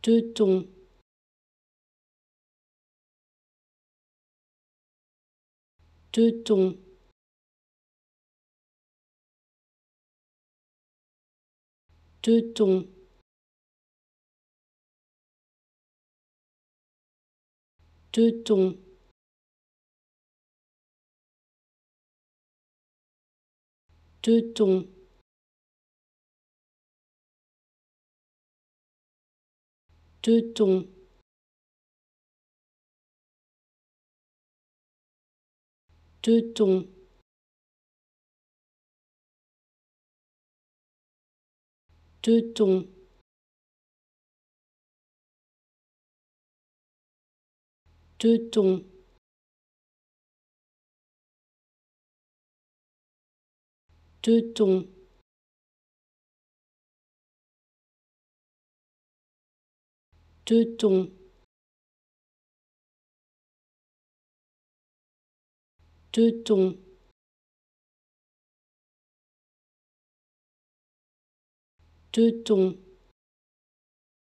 teuton, teuton, teuton, teuton, teuton, teuton, teuton, teuton, teuton, teuton, teuton, teuton, teuton,